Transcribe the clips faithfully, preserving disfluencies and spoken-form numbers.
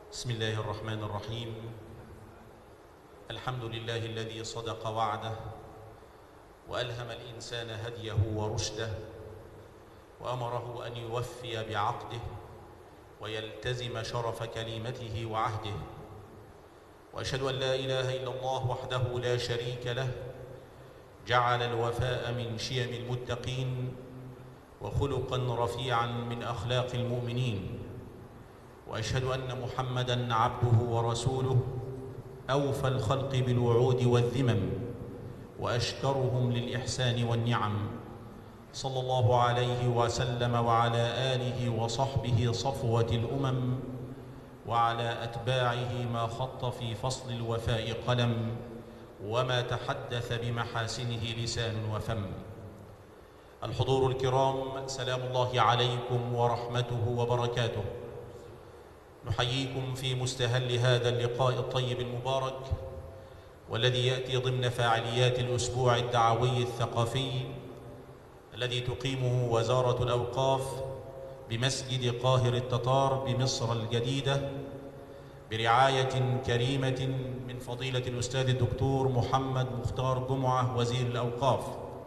بسم الله الرحمن الرحيم. الحمد لله الذي صدق وعده وألهم الإنسان هديه ورشده، وأمره أن يوفي بعقده ويلتزم شرف كلمته وعهده، وأشهد أن لا إله إلا الله وحده لا شريك له، جعل الوفاء من شيم المتقين وخلقا رفيعا من أخلاق المؤمنين، وأشهد أن محمدًا عبده ورسوله أوفى الخلق بالوعود والذمم وأشكرهم للإحسان والنعم، صلى الله عليه وسلم وعلى آله وصحبه صفوة الأمم، وعلى أتباعه ما خط في فصل الوفاء قلم، وما تحدث بمحاسنه لسان وفم. الحضور الكرام، سلام الله عليكم ورحمته وبركاته. نحييكم في مستهل هذا اللقاء الطيب المبارك، والذي يأتي ضمن فعاليات الأسبوع الدعوي الثقافي الذي تقيمه وزارة الأوقاف بمسجد قاهر التتار بمصر الجديدة برعاية كريمة من فضيلة الأستاذ الدكتور محمد مختار جمعة وزير الأوقاف.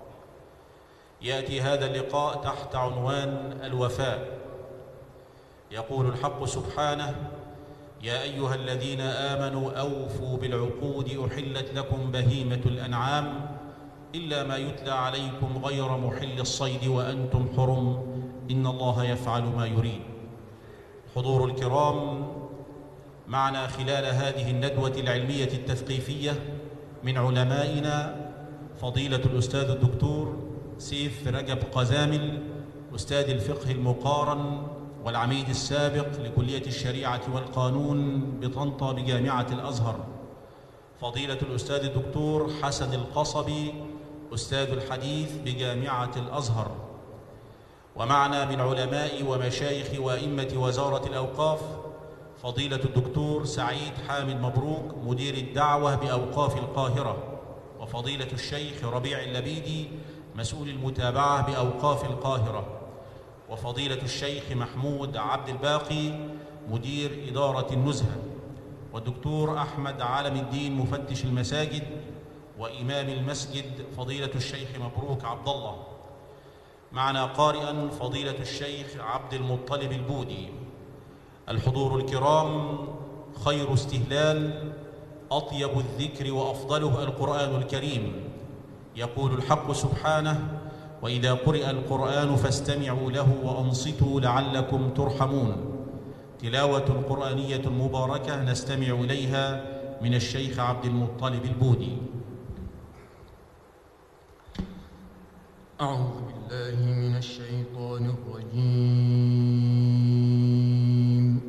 يأتي هذا اللقاء تحت عنوان الوفاء. يقول الحق سبحانه: يا أيها الذين آمنوا أوفوا بالعقود أحلت لكم بهيمة الأنعام إلا ما يتلى عليكم غير محل الصيد وأنتم حرم إن الله يفعل ما يريد. حضور الكرام، معنا خلال هذه الندوة العلمية التثقيفية من علمائنا فضيلة الأستاذ الدكتور سيف رجب قزامل، أستاذ الفقه المقارن والعميد السابق لكلية الشريعة والقانون بطنطا بجامعة الأزهر، فضيلة الأستاذ الدكتور حسن القصبي، أستاذ الحديث بجامعة الأزهر. ومعنا من علماء ومشايخ وأئمة وزارة الأوقاف فضيلة الدكتور سعيد حامد مبروك، مدير الدعوة بأوقاف القاهرة، وفضيلة الشيخ ربيع اللبيدي، مسؤول المتابعة بأوقاف القاهرة، وفضيلة الشيخ محمود عبد الباقي، مدير إدارة النزهة، والدكتور أحمد عالم الدين، مفتش المساجد وإمام المسجد، فضيلة الشيخ مبروك عبد الله. معنا قارئا فضيلة الشيخ عبد المطلب البودي. الحضور الكرام، خير استهلال أطيب الذكر وأفضله القرآن الكريم. يقول الحق سبحانه: وإذا قرئ القرآن فاستمعوا له وأنصتوا لعلكم ترحمون. تلاوة قرآنية مباركة نستمع إليها من الشيخ عبد المطلب البودي. أعوذ بالله من الشيطان الرجيم.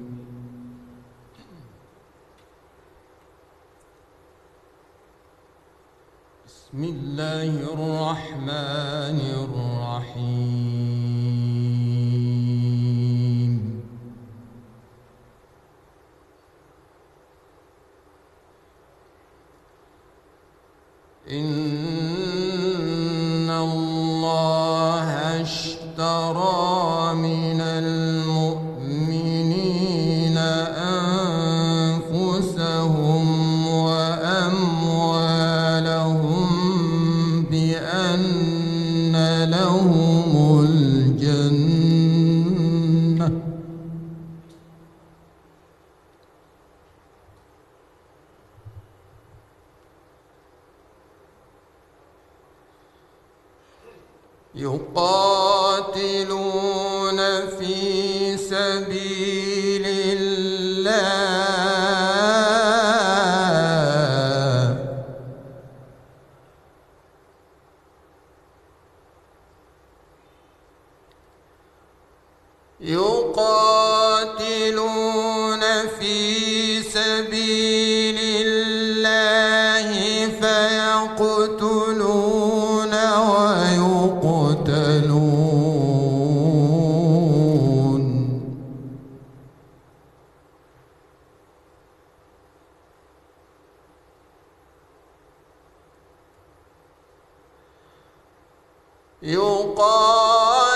بسم الله الرحمن الرحيم. إن الله اشترى من المؤمنين أنفسهم وأموالهم بأن لهم الجنة يقاتلون في سبيل الله يقاتلون في سبيل الله فيقتلون ويقتلون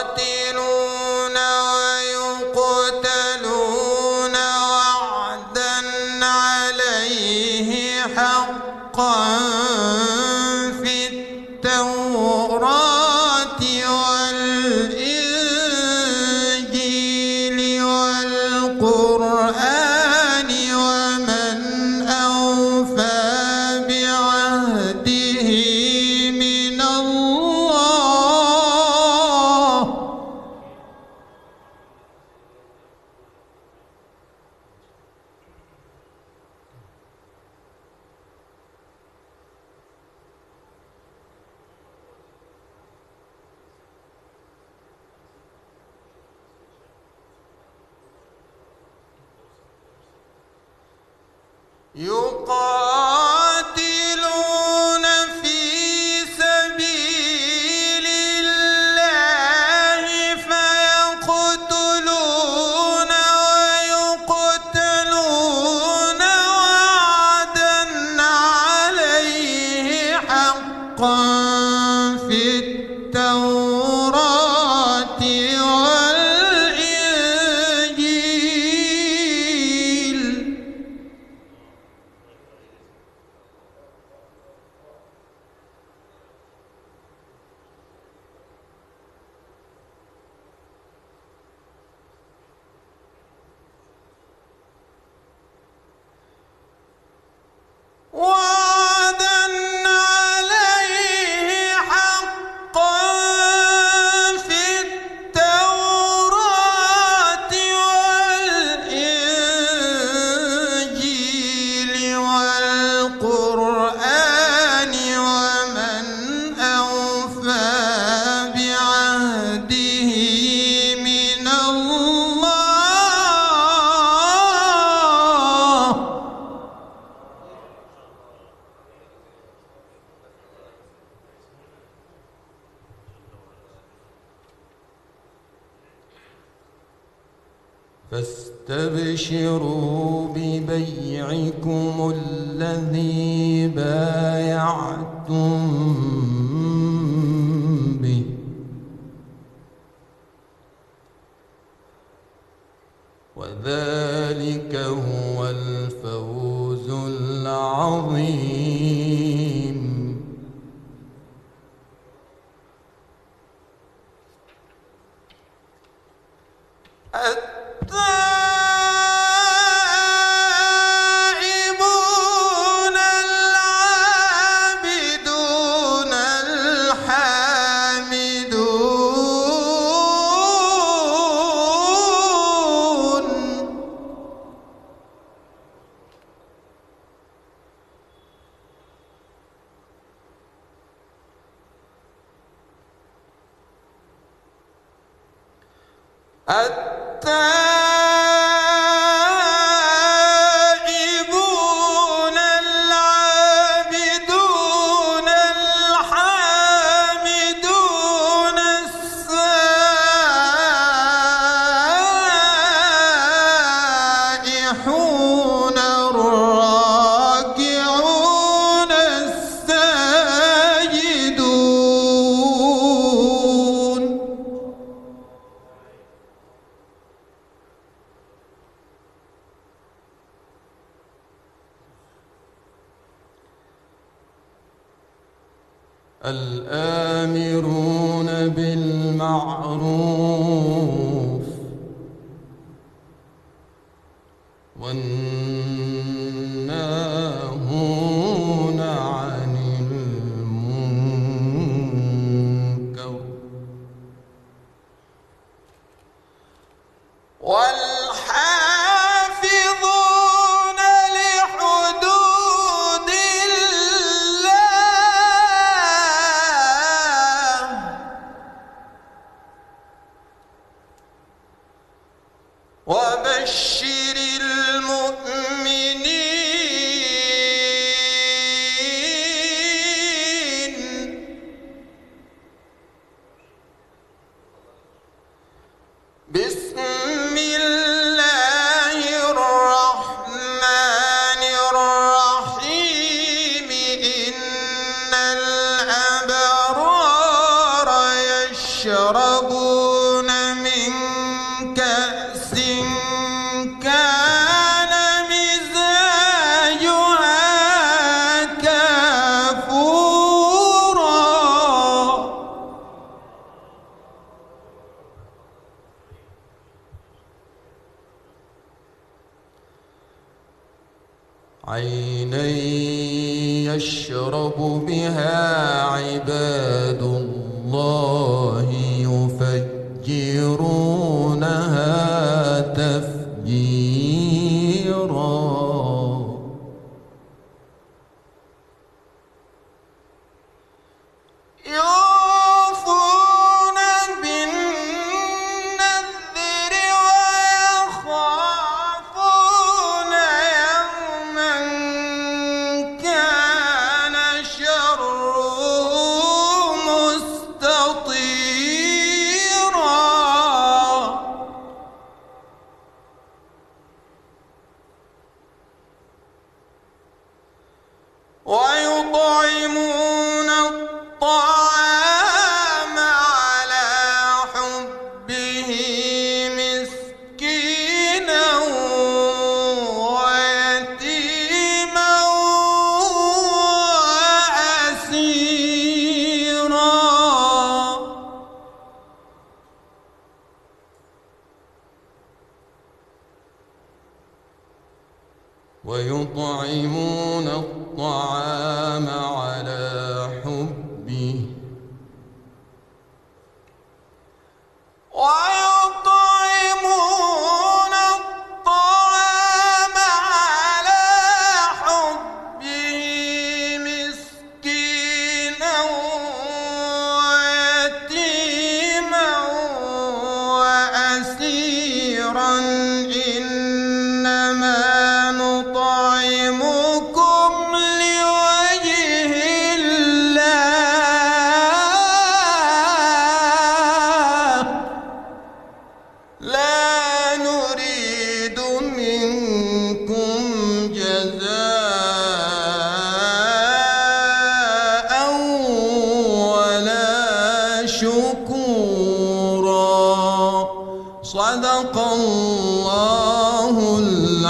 يقاتلون ويقتلون وعدا حقا في التوراة والإنجيل والقرآن ومن أوفى بعهده من الله. يقاتلون في سبيل الله فيقتلون ويقتلون وعدا عليه حقا في التوراة والإنجيل. وعدا عليه حقا في التوراة والإنجيل والقرآن ومن أوفى بعهده من الله. فاستبشروا ببيعكم الذي بايعتم به وذلك هو الفوز العظيم. التائبون العابدون الحامدون التائبون العابدون الحامدون السائحون الراكعون الساجدون. الآمرون بالمعروف والناهون عن المنكر والحافظون لحدود الله وبشر المؤمنين. بسم الله الرحمن الرحيم. إن الأبرار يشربون من كأس كان عينا يشرب بها عباد الله يفجرونها تفجيرا يوفون بالنذر ويخافون يوما كان شره مستطيرا ويطعمون الطعام على حبه مسكينا ويتيما وأسيرا ويطعمون الطعام على حبه ويطعمون الطعام على حبه مسكينا ويتيما وأسيرا إنما نطعمكم لوجه الله لا نريد منكم جزاء ولا شكورا. صدق الله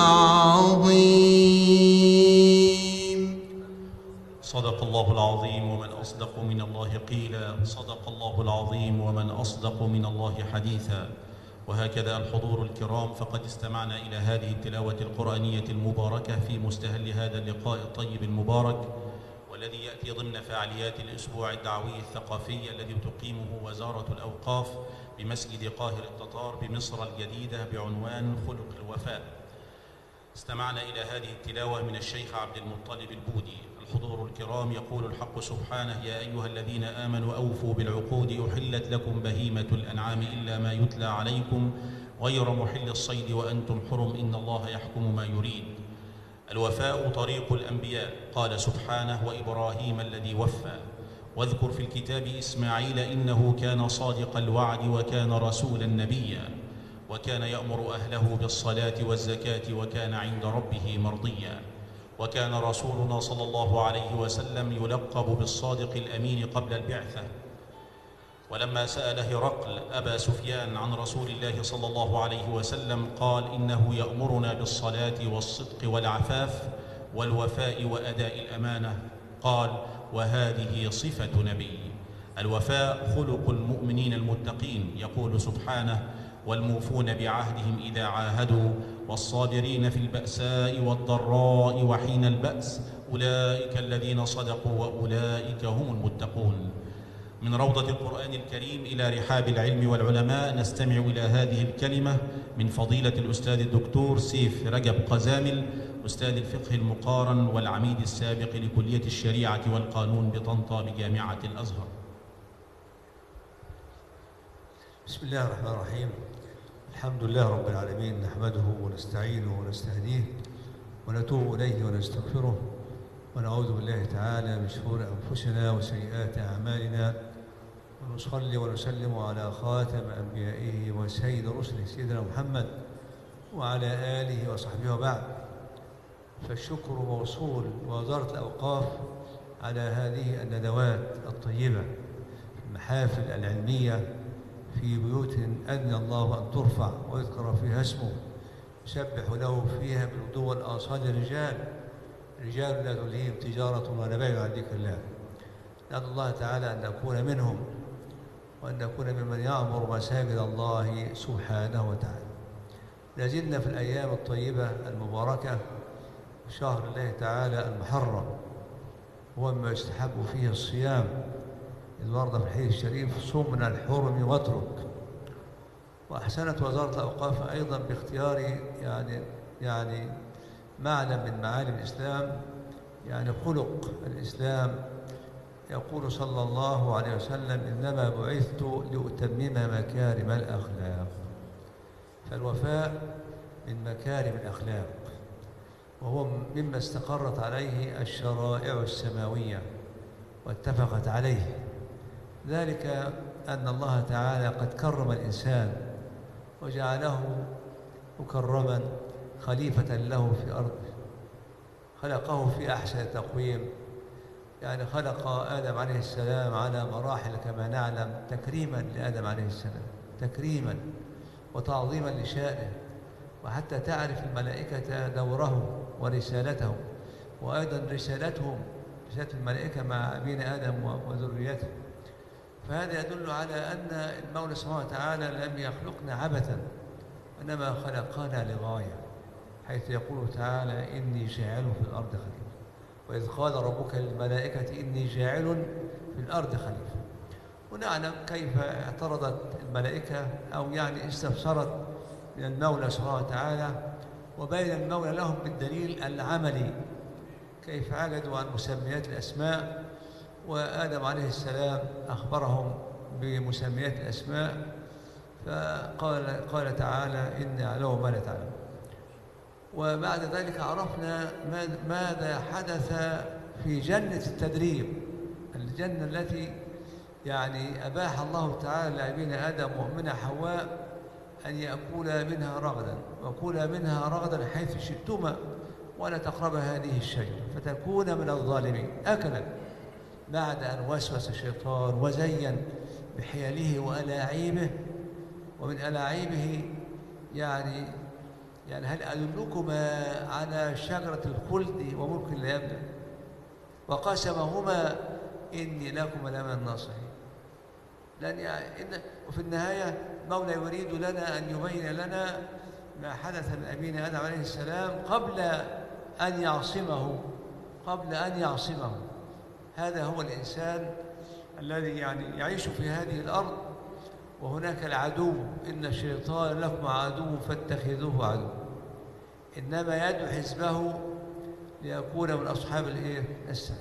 العظيم. صدق الله العظيم ومن أصدق من الله قيلا. صدق الله العظيم ومن أصدق من الله حديثا. وهكذا الحضور الكرام، فقد استمعنا إلى هذه التلاوة القرآنية المباركة في مستهل هذا اللقاء الطيب المبارك، والذي يأتي ضمن فعاليات الأسبوع الدعوي الثقافي الذي تقيمه وزارة الأوقاف بمسجد قاهر التتار بمصر الجديدة بعنوان خلق الوفاء. استمعنا إلى هذه التلاوة من الشيخ عبد المطلب البودي. الحضور الكرام، يقول الحق سبحانه: يا أيها الذين آمنوا أوفوا بالعقود أحلت لكم بهيمة الأنعام إلا ما يتلى عليكم غير محل الصيد وأنتم حرم إن الله يحكم ما يريد. الوفاء طريق الأنبياء. قال سبحانه: وإبراهيم الذي وفى. واذكر في الكتاب إسماعيل إنه كان صادق الوعد وكان رسولا نبيا وكان يأمر أهله بالصلاة والزكاة وكان عند ربه مرضيا. وكان رسولنا صلى الله عليه وسلم يلقب بالصادق الأمين قبل البعثة. ولما سأل هرقل أبا سفيان عن رسول الله صلى الله عليه وسلم قال: إنه يأمرنا بالصلاة والصدق والعفاف والوفاء وأداء الأمانة. قال: وهذه صفة نبي. الوفاء خلق المؤمنين المتقين. يقول سبحانه: والموفون بعهدهم إذا عاهدوا والصابرين في البأساء والضراء وحين البأس أولئك الذين صدقوا وأولئك هم المتقون. من روضة القرآن الكريم إلى رحاب العلم والعلماء نستمع إلى هذه الكلمة من فضيلة الأستاذ الدكتور سيف رجب قزامل، أستاذ الفقه المقارن والعميد السابق لكلية الشريعة والقانون بطنطا بجامعة الأزهر. بسم الله الرحمن الرحيم. الحمد لله رب العالمين، نحمده ونستعينه ونستهديه ونتوب إليه ونستغفره ونعوذ بالله تعالى من شرور أنفسنا وسيئات أعمالنا، ونصلي ونسلم على خاتم أنبيائه وسيد رسله سيدنا محمد وعلى آله وصحبه وبعد. فالشكر موصول ووزارة الأوقاف على هذه الندوات الطيبة، المحافل العلمية في بيوت أذن الله أن ترفع ويذكر فيها اسمه، يسبح له فيها بالغدو والآصال رجال رجال لا تلهيهم تجارة ولا بيع عن ذكر الله. نسأل الله تعالى أن نكون منهم وأن نكون ممن يعمر مساجد الله سبحانه وتعالى. لازلنا في الأيام الطيبة المباركة شهر الله تعالى المحرم، هو ما يستحب فيه الصيام. الوردة في الحديث الشريف: صم من الحرم واترك. وأحسنت وزارة الأوقاف أيضا باختيار يعني يعني معلم من معالم الإسلام، يعني خلق الإسلام. يقول صلى الله عليه وسلم: إنما بعثت لأتمم مكارم الأخلاق. فالوفاء من مكارم الأخلاق، وهو مما استقرت عليه الشرائع السماوية واتفقت عليه. ذلك أن الله تعالى قد كرم الإنسان وجعله مكرما خليفة له في أرضه، خلقه في أحسن تقويم. يعني خلق آدم عليه السلام على مراحل كما نعلم، تكريما لآدم عليه السلام، تكريما وتعظيما لشأنه، وحتى تعرف الملائكة دوره ورسالته، وأيضا رسالتهم، رسالة الملائكة مع أبينا آدم وذريته. فهذا يدل على أن المولى سبحانه وتعالى لم يخلقنا عبثا، وإنما خلقنا لغاية، حيث يقول تعالى: إني جاعل في الأرض خليفة. وإذ قال ربك للملائكة: إني جاعل في الأرض خليفة. ونعلم كيف اعترضت الملائكة، أو يعني استفسرت من المولى سبحانه وتعالى، وبين المولى لهم بالدليل العملي كيف عجزوا عن مسميات الأسماء، وآدم عليه السلام أخبرهم بمسميات الأسماء. فقال قال تعالى: إني أعلم ما لا تعلم. وبعد ذلك عرفنا ماذا حدث في جنة التدريب، الجنة التي يعني أباح الله تعالى لأبينا آدم وأمنا حواء أن يأكلا منها رغدا، وكلا منها رغدا حيث شئتما ولا تقربا هذه الشجرة فتكون من الظالمين. أكلا بعد أن وسوس الشيطان وزين بحيله وألاعيبه، ومن ألاعيبه يعني يعني هل أدلكما على شجرة الخلد وملك لا يبلى، وقسمهما إني لكما لمن الناصحين. لأن يعني إن وفي النهاية مولى يريد لنا أن يبين لنا ما حدث لأبينا آدم عليه السلام قبل أن يعصمه، قبل أن يعصمه. هذا هو الإنسان الذي يعني يعيش في هذه الأرض، وهناك العدو: إن الشيطان لكم عدو فاتخذوه عدو، إنما يدعو حزبه ليكون من أصحاب الإيه؟ السعير.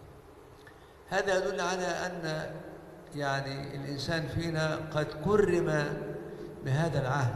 هذا يدل على أن يعني الإنسان فينا قد كرم بهذا العهد.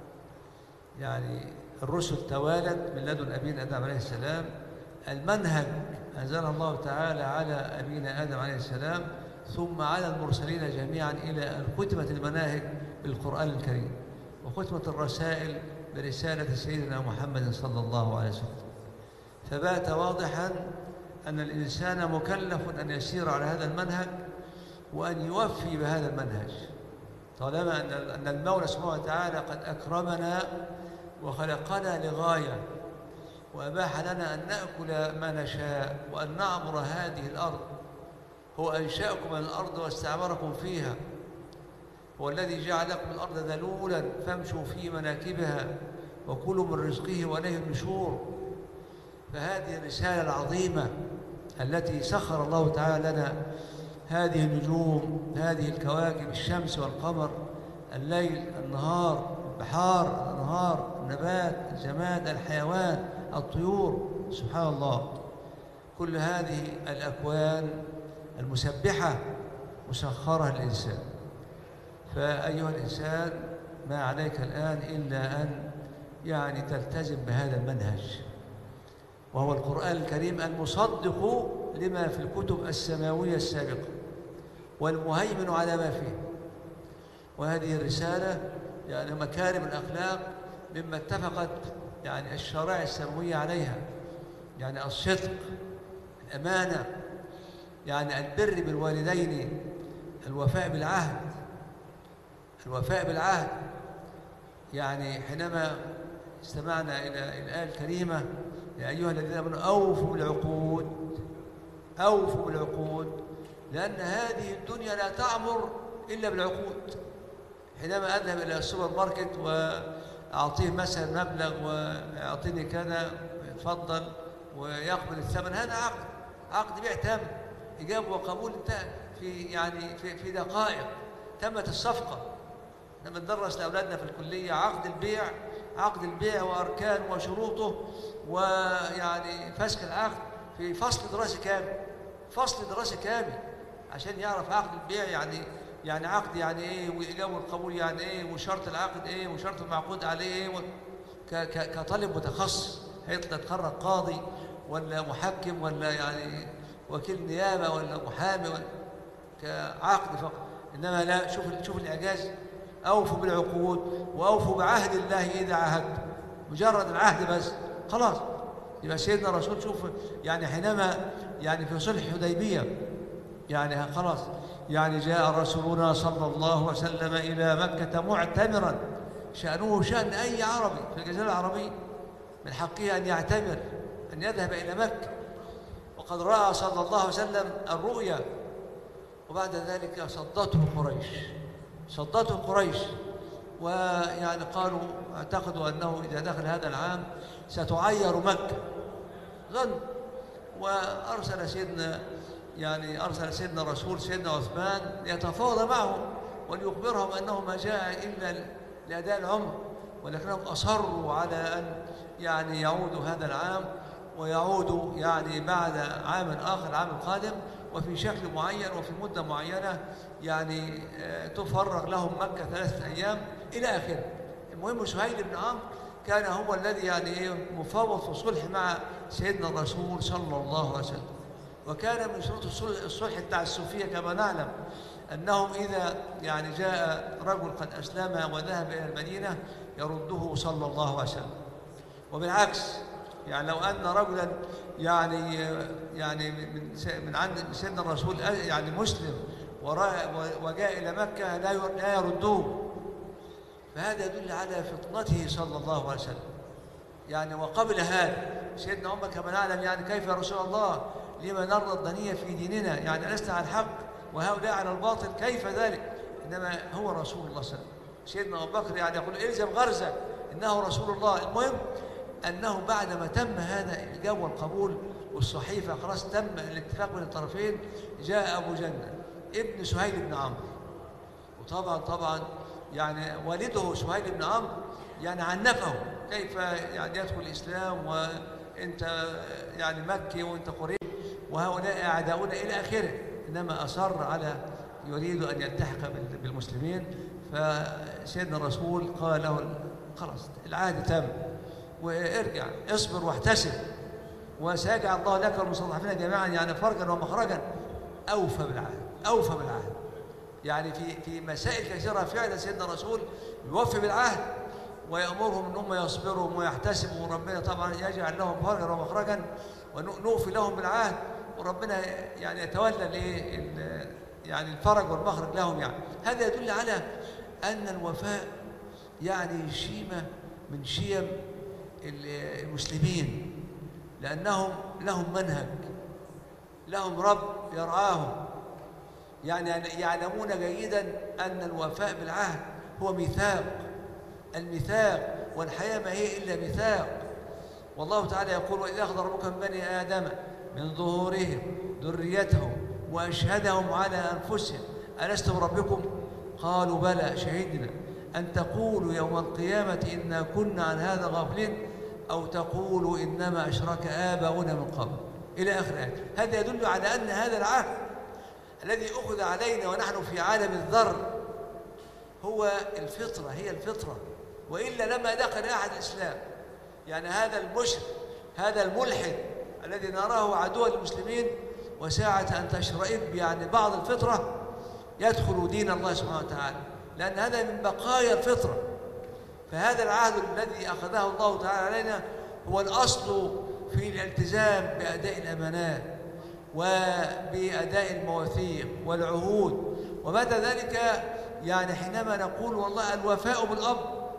يعني الرسل توالت من لدن أبينا آدم عليه السلام، المنهج أنزل الله تعالى على أبينا آدم عليه السلام، ثم على المرسلين جميعا، إلى أن ختمت المناهج بالقرآن الكريم، وختمت الرسائل برسالة سيدنا محمد صلى الله عليه وسلم. فبات واضحا أن الإنسان مكلف أن يسير على هذا المنهج وأن يوفي بهذا المنهج، طالما أن المولى سبحانه وتعالى قد أكرمنا وخلقنا لغاية، وأباح لنا أن نأكل ما نشاء وأن نعمر هذه الأرض. هو أنشأكم من الأرض واستعمركم فيها، هو الذي جعل لكم الأرض ذلولا فامشوا في مناكبها وكلوا من رزقه وإليه النشور. فهذه الرسالة العظيمة التي سخر الله تعالى لنا هذه النجوم، هذه الكواكب، الشمس والقمر، الليل، النهار، البحار، الأنهار، النبات، الجماد، الحيوان، الطيور، سبحان الله. كل هذه الأكوان المسبحة مسخرة للإنسان. فأيها الإنسان ما عليك الآن إلا أن يعني تلتزم بهذا المنهج، وهو القرآن الكريم المصدق لما في الكتب السماوية السابقة والمهيمن على ما فيه. وهذه الرسالة يعني مكارم الأخلاق مما اتفقت يعني الشرائع السماوية عليها، يعني الصدق، الأمانة، يعني البر بالوالدين، الوفاء بالعهد، الوفاء بالعهد. يعني حينما استمعنا إلى الآية الكريمة: يا أيها الذين آمنوا أوفوا بالعقود، أوفوا بالعقود، لأن هذه الدنيا لا تعمر إلا بالعقود. حينما أذهب إلى السوبر ماركت وأعطيه مثلا مبلغ ويعطيني كذا، اتفضل، ويقبل الثمن، هذا عقد، عقد بيع تام، إجابة وقبول انتهى في يعني في في دقائق تمت الصفقة. لما ندرس لأولادنا في الكلية عقد البيع، عقد البيع وأركانه وشروطه ويعني فسخ العقد في فصل دراسي كامل، فصل دراسي كامل عشان يعرف عقد البيع يعني يعني عقد يعني ايه، وإجابة والقبول يعني ايه، وشرط العقد ايه، وشرط المعقود عليه ايه، كطالب متخصص هيطلع يتخرج قاضي ولا محكم ولا يعني وكيل نيابة ولا محامي ولا كعقد فقط. إنما لا، شوف شوف الإعجاز، أوفوا بالعقود وأوفوا بعهد الله إذا عاهدتم، مجرد العهد بس خلاص. يبقى سيدنا الرسول شوف يعني حينما يعني في صلح الحديبية يعني خلاص يعني جاء رسولنا صلى الله عليه وسلم إلى مكة معتمرا، شأنه شأن أي عربي في الجزيرة العربية، من حقه أن يعتمر، أن يذهب إلى مكة، وقد رأى صلى الله عليه وسلم الرؤيا. وبعد ذلك صدته قريش، صدته قريش، ويعني قالوا اعتقدوا أنه إذا دخل هذا العام ستعير مكة، ظن. وأرسل سيدنا يعني أرسل سيدنا الرسول سيدنا عثمان ليتفاوض معهم وليخبرهم أنه ما جاء إلا لأداء العمر، ولكنهم أصروا على أن يعني يعودوا هذا العام ويعودوا يعني بعد عام آخر، العام القادم، وفي شكل معين وفي مدة معينة يعني تفرغ لهم مكة ثلاثة أيام إلى آخره. المهم سهيل بن عمرو كان هو الذي يعني مفوض في الصلح مع سيدنا الرسول صلى الله عليه وسلم. وكان من شروط الصلح التعسفية كما نعلم أنهم إذا يعني جاء رجل قد أسلم وذهب إلى المدينة يرده صلى الله عليه وسلم. وبالعكس يعني لو أن رجلا يعني يعني من من عند سيدنا الرسول يعني مسلم وجاء إلى مكة لا يردوه، فهذا يدل على فطنته صلى الله عليه وسلم. يعني وقبل هذا سيدنا عمر كما نعلم يعني كيف يا رسول الله لما نرضى الدنيا في ديننا، يعني لسنا على الحق وهؤلاء على الباطل، كيف ذلك؟ إنما هو رسول الله صلى الله عليه وسلم. سيدنا أبو بكر يعني يقول إلزم غرزة إنه رسول الله. المهم أنه بعدما تم هذا الإجابة والقبول والصحيفة خلاص تم الاتفاق بين الطرفين، جاء أبو جنة ابن سهيل بن عمرو. وطبعا طبعا يعني والده سهيل بن عمرو يعني عنفه كيف يعني يدخل الإسلام وأنت يعني مكي وأنت قريش وهؤلاء أعداؤنا إلى آخره، إنما أصر على يريد أن يلتحق بالمسلمين. فسيدنا الرسول قال له خلاص العهد تم، وارجع اصبر واحتسب وسيجعل الله لك والمستضعفين جميعا يعني فرجا ومخرجا. أوفى بالعهد، أوفى بالعهد. يعني في في مسائل كثيرة فعلا سيدنا الرسول يوفي بالعهد ويأمرهم ان هم يصبروا ويحتسبوا، وربنا طبعا يجعل لهم فرجا ومخرجا ونوفي لهم بالعهد، وربنا يعني يتولى الايه يعني الفرج والمخرج لهم. يعني هذا يدل على ان الوفاء يعني شيمة من شيم المسلمين، لأنهم لهم منهج، لهم رب يرعاهم، يعني يعلمون جيدا أن الوفاء بالعهد هو ميثاق، الميثاق، والحياة ما هي إلا ميثاق. والله تعالى يقول وإذا أخذ ربك من بني آدم من ظهورهم ذريتهم وأشهدهم على أنفسهم ألست بربكم قالوا بلى شهدنا أن تقولوا يوم القيامة إنا كنا عن هذا غافلين أو تقولوا إنما أشرك آباؤنا من قبل إلى آخر آية. هذا يدل على أن هذا العهد الذي أخذ علينا ونحن في عالم الذر هو الفطرة، هي الفطرة، وإلا لما دخل أحد الإسلام. يعني هذا المشرك، هذا الملحد الذي نراه عدوا للمسلمين، وساعة أن تشرئب يعني بعض الفطرة يدخل دين الله سبحانه وتعالى، لأن هذا من بقايا الفطرة. فهذا العهد الذي أخذه الله تعالى علينا هو الأصل في الالتزام بأداء الأمانات وبأداء المواثيق والعهود. وبعد ذلك يعني حينما نقول والله الوفاء بالأب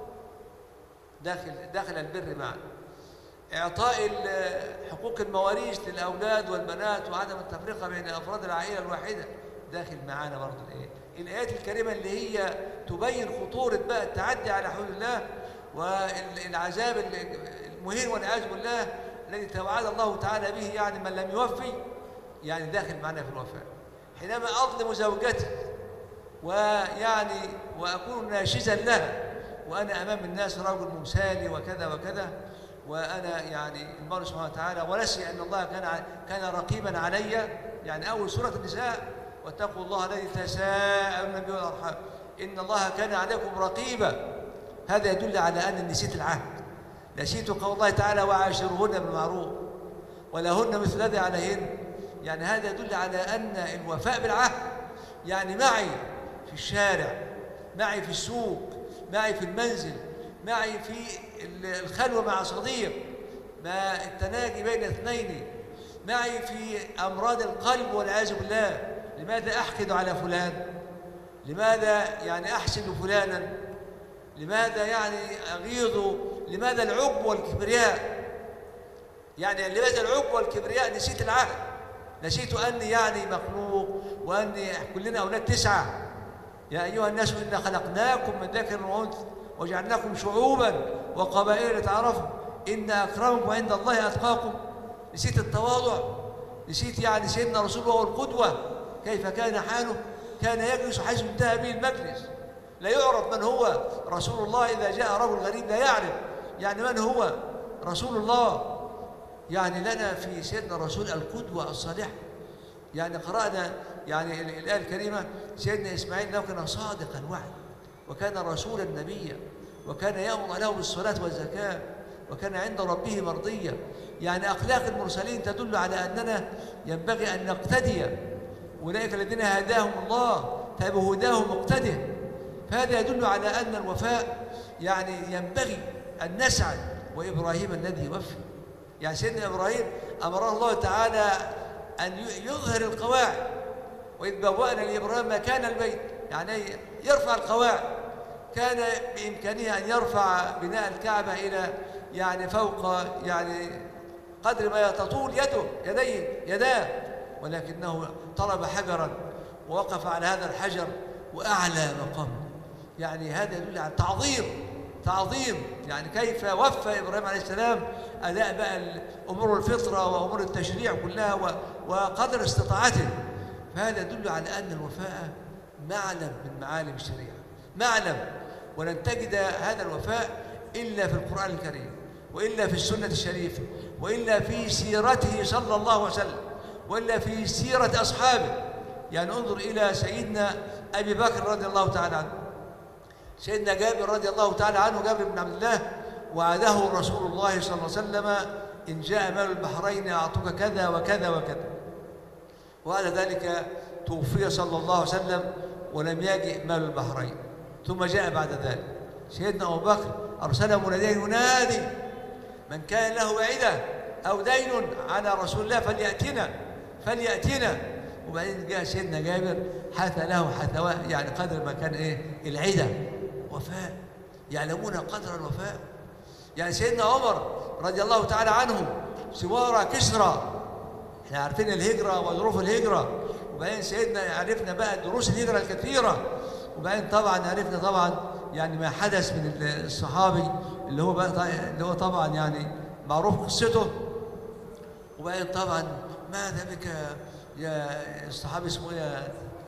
داخل داخل البر معا، إعطاء حقوق المواريث للأولاد والبنات وعدم التفرقة بين أفراد العائلة الواحدة داخل معانا برضه الإيه؟ الآيات الكريمة اللي هي تبين خطورة بقى التعدي على حدود الله والعذاب المهين والعياذ بالله الذي توعد الله تعالى به، يعني من لم يوفي يعني داخل معنا في الوفاء. حينما أظلم زوجتي ويعني وأكون ناشزا لها وأنا أمام الناس رجل ممثالي وكذا وكذا، وأنا يعني المولى سبحانه وتعالى ونسي أن الله كان كان رقيبا علي، يعني أول سورة النساء واتقوا الله الذي تساءلون به والأرحام إن الله كان عليكم رقيبا. هذا يدل على أن نسيت العهد، نسيت قول الله تعالى وعاشرهن بالمعروف ولهن مثل الذي عليهن. يعني هذا يدل على أن الوفاء بالعهد يعني معي في الشارع، معي في السوق، معي في المنزل، معي في الخلوة مع صديق، مع التناجي بين اثنين، معي في أمراض القلب والعياذ بالله. لماذا أحقد على فلان؟ لماذا يعني أحسد فلانا؟ لماذا يعني أغيظ؟ لماذا العجب والكبرياء؟ يعني لماذا العجب والكبرياء؟ نسيت العهد، نسيت أني يعني مخلوق وأني كلنا أولاد تسعة. يا أيها الناس إنا خلقناكم من ذكر وأنثى وجعلناكم شعوبا وقبائل لتعارفوا إن أكرمكم عند الله أتقاكم. نسيت التواضع، نسيت يعني سيدنا رسول الله القدوة كيف كان حاله، كان يجلس حيث انتهى به المجلس، لا يعرف من هو رسول الله. إذا جاء رجل غريب لا يعرف يعني من هو رسول الله. يعني لنا في سيدنا الرسول القدوة الصالحة. يعني قرأنا يعني الآية الكريمة سيدنا إسماعيل أنه كان صادق الوعد وكان رسولا نبيا وكان يأمر له بالصلاة والزكاة وكان عند ربه مرضيا. يعني أخلاق المرسلين تدل على أننا ينبغي أن نقتدي، أولئك الذين هداهم الله فبهداهم مقتدي. فهذا يدل على أن الوفاء يعني ينبغي أن نسعد. وإبراهيم الذي يوفي، يعني سيدنا إبراهيم أمر الله تعالى أن يظهر القواعد، وإذ بوأنا لإبراهيم مكان البيت يعني يرفع القواعد. كان بإمكانه أن يرفع بناء الكعبة إلى يعني فوق يعني قدر ما تطول يده يديه يداه، ولكنه طلب حجرا ووقف على هذا الحجر وأعلى مقام. يعني هذا يدل على تعظيم تعظيم يعني كيف وفى إبراهيم عليه السلام أداء بقى أمور الفطرة وأمور التشريع كلها وقدر استطاعته. فهذا يدل على أن الوفاء معلم من معالم الشريعة، معلم. ولن تجد هذا الوفاء إلا في القرآن الكريم وإلا في السنة الشريفة وإلا في سيرته صلى الله عليه وسلم وإلا في سيرة أصحابه. يعني انظر إلى سيدنا أبي بكر رضي الله تعالى عنه، سيدنا جابر رضي الله تعالى عنه، جابر بن عبد الله، وعده رسول الله صلى الله عليه وسلم إن جاء مال البحرين أعطوك كذا وكذا وكذا. وعلى ذلك توفي صلى الله عليه وسلم ولم يجئ مال البحرين. ثم جاء بعد ذلك سيدنا أبو بكر أرسل مناديا ينادي من كان له عدة أو دين على رسول الله فليأتنا فليأتنا. وبعدين جاء سيدنا جابر حث له حثوى يعني قدر ما كان إيه العدة. وفاء، يعلمون قدر الوفاء. يعني سيدنا عمر رضي الله تعالى عنه سوار كسرى، احنا عارفين الهجرة وظروف الهجرة، وبعدين سيدنا عرفنا بقى دروس الهجرة الكثيرة، وبعدين طبعا عرفنا طبعا يعني ما حدث من الصحابي اللي هو بقى اللي هو طبعا يعني معروف قصته. وبعدين طبعا ماذا بك يا الصحابي اسمه يا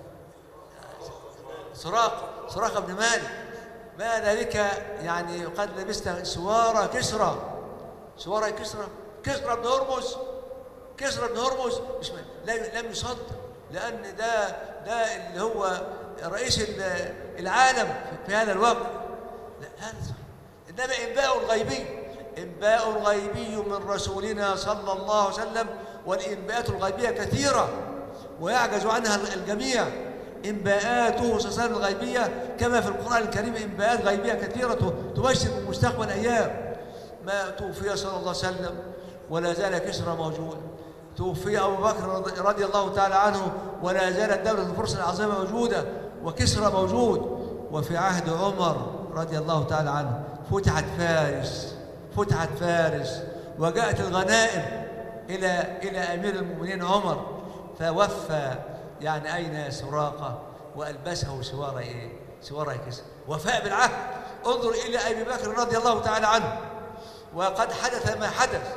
سراقة سراقة بن مالك، ماذا بك يعني قد لبست سوار كسرى سوار كسرى كسرى بن هرمز كسرى بن هرمز مش لم يصدق، لأن ده ده اللي هو رئيس العالم في هذا الوقت. لا هذا إنما إنباء غيبي إنباء غيبي من رسولنا صلى الله عليه وسلم، والإنباءات الغيبية كثيرة ويعجز عنها الجميع. إنباءاته صلى الله عليه وسلم الغيبية كما في القرآن الكريم إنباءات غيبية كثيرة تبشر بمستقبل أيام. ما توفي صلى الله عليه وسلم ولا زال كسرى موجود، توفي أبو بكر رضي الله تعالى عنه ولا زالت دولة الفرس العظيمة موجودة وكسرى موجود. وفي عهد عمر رضي الله تعالى عنه فتحت فارس فتحت فارس وجاءت الغنائم إلى إلى أمير المؤمنين عمر، فوفى يعني أين سراقة وألبسه سوار إيه؟ سوار كسرى. وفاء بالعهد. انظر إلى أبي بكر رضي الله تعالى عنه، وقد حدث ما حدث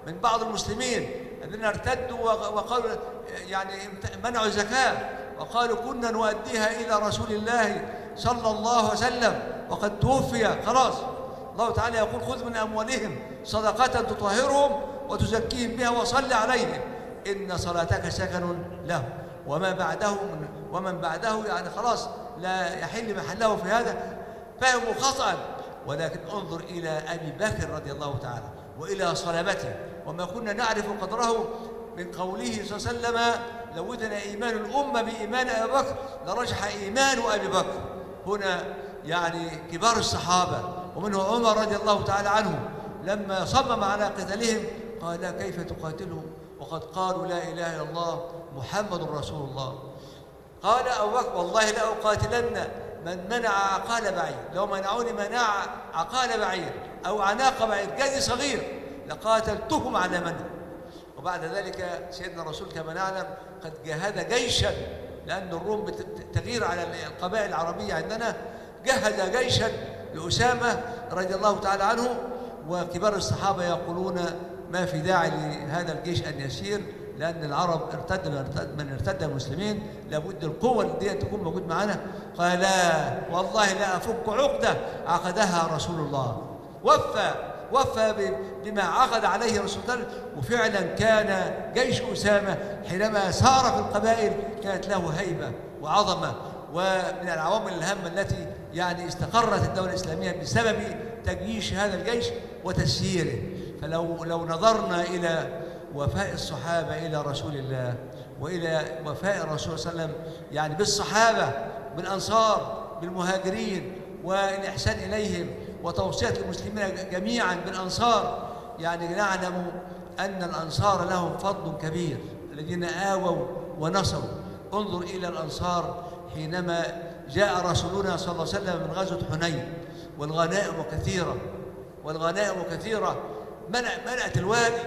من بعض المسلمين الذين ارتدوا وقالوا يعني منعوا الزكاة وقالوا كنا نؤديها إلى رسول الله صلى الله عليه وسلم وقد توفي خلاص. الله تعالى يقول خذ من أموالهم صدقة تطهرهم وتزكيهم بها وصل عليهم إن صلاتك سكن له. وما بعده من ومن بعده يعني خلاص لا يحل محله في هذا، فهموا خطأ. ولكن انظر إلى أبي بكر رضي الله تعالى وإلى صلابته وما كنا نعرف قدره من قوله صلى الله عليه وسلم لو وزن إيمان الأمة بإيمان أبي بكر لرجح إيمان أبي بكر. هنا يعني كبار الصحابة ومنه عمر رضي الله تعالى عنه لما صمم على قتالهم قال لا كيف تقاتلهم وقد قالوا لا إله إلا الله محمد رسول الله. قال أبو بكر والله لأقاتلن من منع عقال بعير، لو منعوني منع عقال بعير أو عناق بعير جدي صغير لقاتلتهم على منع. وبعد ذلك سيدنا الرسول كما نعلم قد جهز جيشا، لأن الروم تغير على القبائل العربية عندنا، جهز جيشا لأسامة رضي الله تعالى عنه. وكبار الصحابة يقولون ما في داعي لهذا الجيش أن يسير، لأن العرب ارتد من ارتد المسلمين لابد القوة دي تكون موجود معنا. قال لا والله لا أفك عقدة عقدها رسول الله. وفى وفى بما عقد عليه رسول الله. وفعلا كان جيش أسامة حينما سار في القبائل كانت له هيبة وعظمة، ومن العوامل الهامة التي يعني استقرت الدولة الإسلامية بسبب تجيش هذا الجيش وتسييره. فلو لو نظرنا إلى وفاء الصحابة إلى رسول الله وإلى وفاء الرسول صلى الله عليه وسلم يعني بالصحابة بالأنصار بالمهاجرين والإحسان إليهم وتوصية المسلمين جميعا بالأنصار، يعني نعلم أن الأنصار لهم فضل كبير الذين آووا ونصروا. انظر إلى الأنصار حينما جاء رسولنا صلى الله عليه وسلم من غزوة حنين والغنائم كثيرة والغنائم كثيرة منعت الوادي،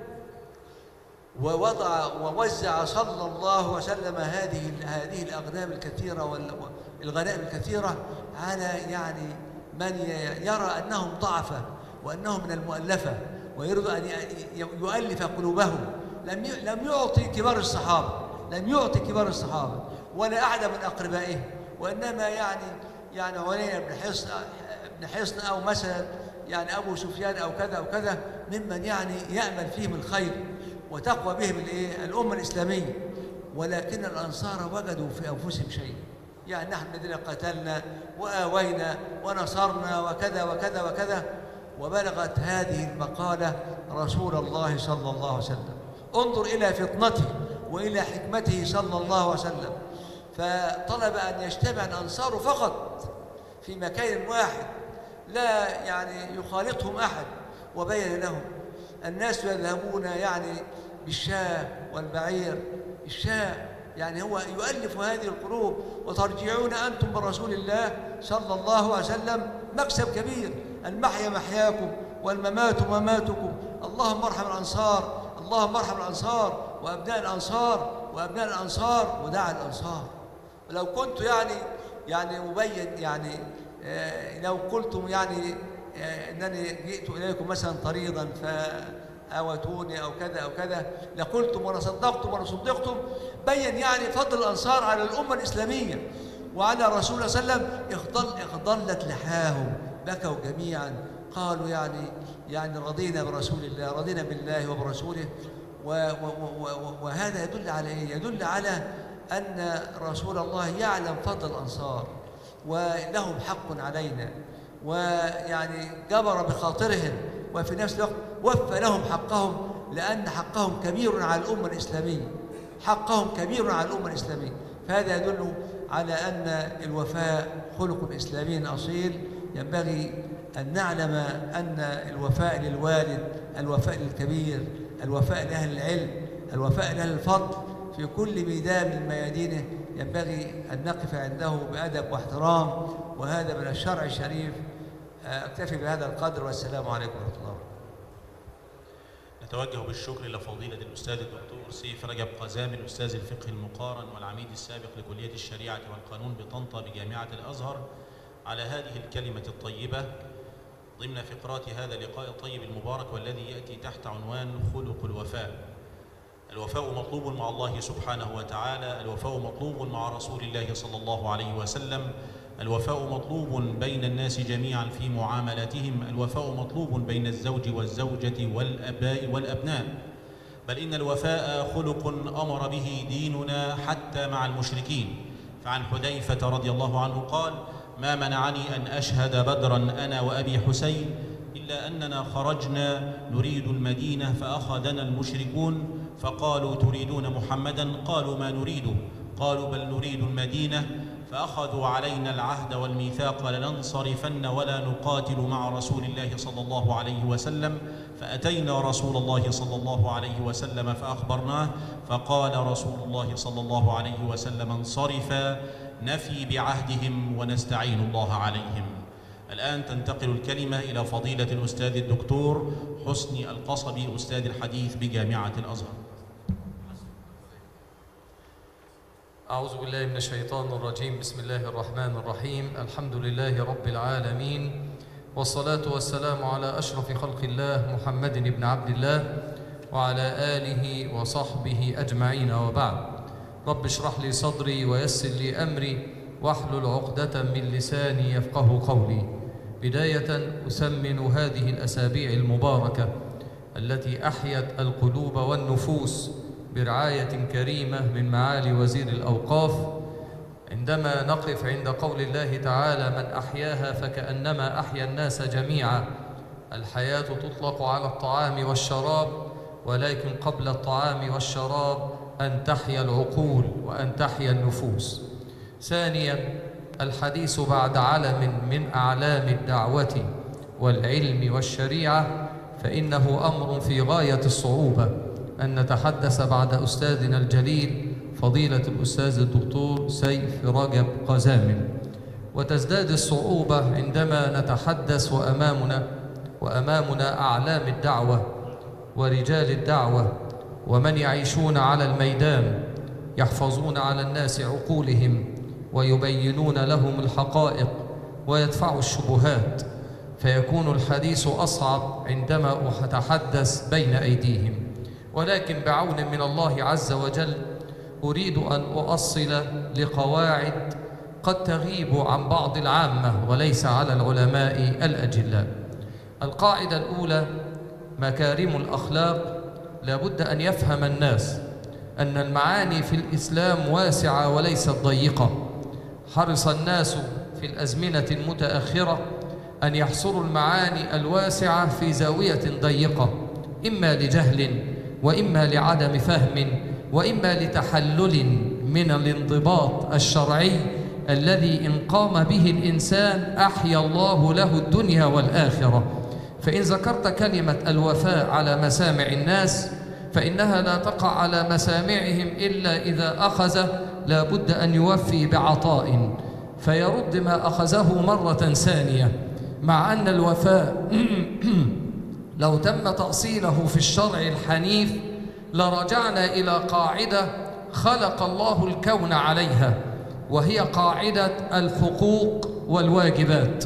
ووضع ووزع صلى الله عليه وسلم هذه هذه الأغنام الكثيرة والغنائم الكثيرة على يعني من يرى أنهم ضعفة وأنهم من المؤلفة ويريد أن يؤلف قلوبهم. لم لم يعطي كبار الصحابة لم يعطي كبار الصحابة ولا أحد من أقربائه، وإنما يعني يعني عيينة بن حصن بن حصن أو مثلا يعني أبو سفيان أو كذا أو كذا ممن يعني يأمل فيهم الخير وتقوى بهم الايه الامه الاسلاميه. ولكن الانصار وجدوا في انفسهم شيء، يعني نحن الذين قتلنا واوينا ونصرنا وكذا وكذا وكذا. وبلغت هذه المقاله رسول الله صلى الله عليه وسلم. انظر الى فطنته والى حكمته صلى الله عليه وسلم، فطلب ان يجتمع الانصار فقط في مكان واحد لا يعني يخالطهم احد، وبين لهم الناس يذهبون يعني بالشاة والبعير. الشاة يعني هو يؤلف هذه القلوب، وترجعون أنتم برسول الله صلى الله عليه وسلم مكسب كبير. المحيا محياكم والممات مماتكم. اللهم ارحم الأنصار اللهم ارحم الأنصار وأبناء الأنصار وأبناء الأنصار ودعا الأنصار. ولو كنت يعني يعني مبين يعني آه لو قلتم يعني آه أنني جئت إليكم مثلا طريضا فأوتوني أو كذا أو كذا لقلتم ولا صدقتم ولا صدقتم. بين يعني فضل الأنصار على الأمة الإسلامية وعلى رسول الله صلى الله عليه وسلم. اخضلت لحاهم بكوا جميعا قالوا يعني يعني رضينا برسول الله رضينا بالله وبرسوله. وهذا يدل على ايه؟ يدل على ان رسول الله يعلم فضل الانصار ولهم حق علينا، ويعني جبر بخاطرهم وفي نفس الوقت وفى لهم حقهم، لان حقهم كبير على الامه الاسلاميه حقهم كبير على الامه الاسلاميه. فهذا يدل على ان الوفاء خلق اسلامي اصيل. ينبغي أن نعلم أن الوفاء للوالد، الوفاء للكبير، الوفاء لأهل العلم، الوفاء لأهل الفضل في كل ميدان من ميادينه ينبغي أن نقف عنده بأدب واحترام، وهذا من الشرع الشريف. أكتفي بهذا القدر، والسلام عليكم ورحمة الله. نتوجه بالشكر لفضيلة الأستاذ الدكتور سيف رجب قزامي الأستاذ الفقه المقارن والعميد السابق لكلية الشريعة والقانون بطنطا بجامعة الأزهر على هذه الكلمة الطيبة. ضمن فقرات هذا اللقاء الطيب المبارك والذي يأتي تحت عنوان خلق الوفاء. الوفاء مطلوب مع الله سبحانه وتعالى، الوفاء مطلوب مع رسول الله صلى الله عليه وسلم، الوفاء مطلوب بين الناس جميعا في معاملتهم، الوفاء مطلوب بين الزوج والزوجة والأباء والأبناء، بل إن الوفاء خلق أمر به ديننا حتى مع المشركين. فعن حذيفة رضي الله عنه قال: ما منعني أن أشهد بدرا أنا وأبي حسين إلا أننا خرجنا نريد المدينة فأخذنا المشركون فقالوا: تريدون محمدا؟ قالوا: ما نريده. قالوا: بل نريد المدينة. فأخذوا علينا العهد والميثاق لننصرفن ولا نقاتل مع رسول الله صلى الله عليه وسلم. فأتينا رسول الله صلى الله عليه وسلم فأخبرناه، فقال رسول الله صلى الله عليه وسلم: انصرفا نفي بعهدهم ونستعين الله عليهم. الآن تنتقل الكلمة إلى فضيلة الأستاذ الدكتور حسني القصبي أستاذ الحديث بجامعة الأزهر. أعوذ بالله من الشيطان الرجيم. بسم الله الرحمن الرحيم. الحمد لله رب العالمين، والصلاة والسلام على أشرف خلق الله محمد بن عبد الله وعلى آله وصحبه أجمعين، وبعد. رب اشرح لي صدري ويسر لي أمري واحلل عقدة من لساني يفقه قولي. بداية أثمن هذه الأسابيع المباركة التي أحيت القلوب والنفوس برعاية كريمة من معالي وزير الأوقاف، عندما نقف عند قول الله تعالى: من أحياها فكأنما أحيا الناس جميعا. الحياة تطلق على الطعام والشراب، ولكن قبل الطعام والشراب أن تحيا العقول وأن تحيا النفوس. ثانيا، الحديث بعد علم من أعلام الدعوة والعلم والشريعة، فإنه أمر في غاية الصعوبة أن نتحدث بعد أستاذنا الجليل فضيلة الأستاذ الدكتور سيف رجب قزامل، وتزداد الصعوبة عندما نتحدث وأمامنا وأمامنا أعلام الدعوة ورجال الدعوة ومن يعيشون على الميدان، يحفظون على الناس عقولهم ويبينون لهم الحقائق ويدفعوا الشبهات، فيكون الحديث أصعب عندما أتحدث بين أيديهم. ولكن بعون من الله عز وجل أريد أن أؤصل لقواعد قد تغيب عن بعض العامة وليس على العلماء الأجلاء. القاعدة الأولى: مكارم الأخلاق. لابد أن يفهم الناس أن المعاني في الإسلام واسعة وليست ضيقة. حرص الناس في الأزمنة المتأخرة أن يحصروا المعاني الواسعة في زاوية ضيقة، إما لجهل وإما لعدم فهم وإما لتحلل من الانضباط الشرعي الذي إن قام به الإنسان أحيا الله له الدنيا والآخرة. فإن ذكرت كلمة الوفاء على مسامع الناس فإنها لا تقع على مسامعهم إلا إذا أخذ لا بد أن يوفي بعطاء فيرد ما أخذه مرة ثانية، مع أن الوفاء لو تم تأصيله في الشرع الحنيف لرجعنا إلى قاعدة خلق الله الكون عليها، وهي قاعدة الحقوق والواجبات.